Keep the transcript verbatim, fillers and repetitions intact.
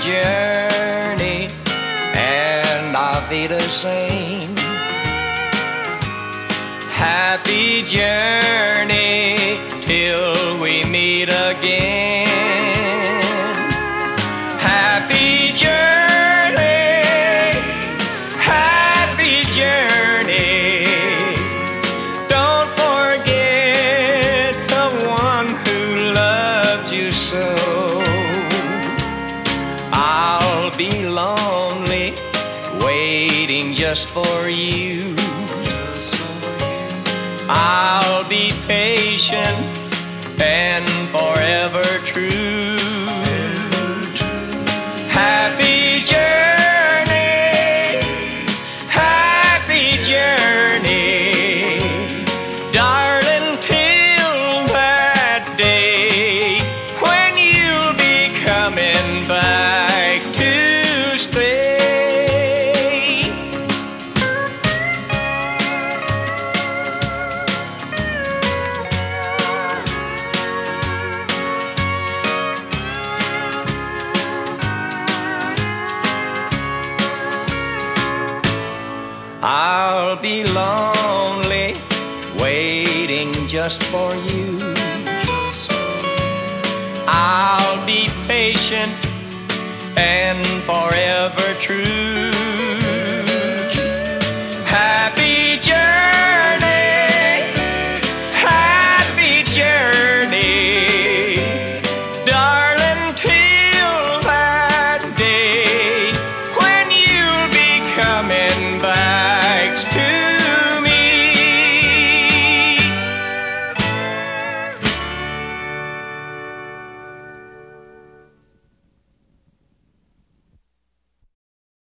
journey, and Auf Wiedersehen. Happy journey till we meet again. Happy journey, happy journey. Don't forget the one who loved you so. I'll be lonely, waiting just for you. I'll be patient and forever true. Happy journey, happy journey, darling, till that day when you'll be coming back to stay. I'll be lonely, waiting just for you. I'll be patient and forever true.